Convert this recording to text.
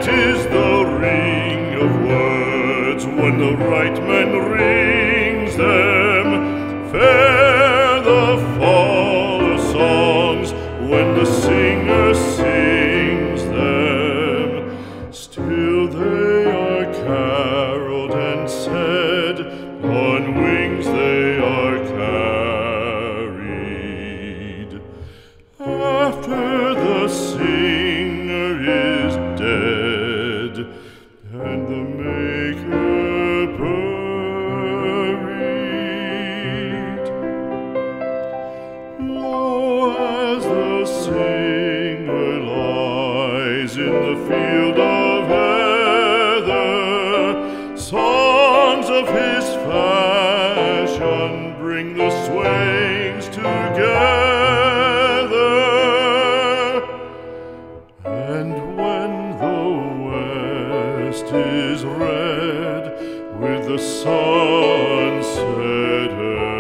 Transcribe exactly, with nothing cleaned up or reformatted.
Sweet is the ring of words when the right man rings them. Fair the fall of songs when the singer sings them. Still they are caroled and said, on wings they are carried. After the singer is dead and the maker buried, lo, as the singer lies in the field of heather, songs of his fashion bring the swains together. And when the west is red with the sunset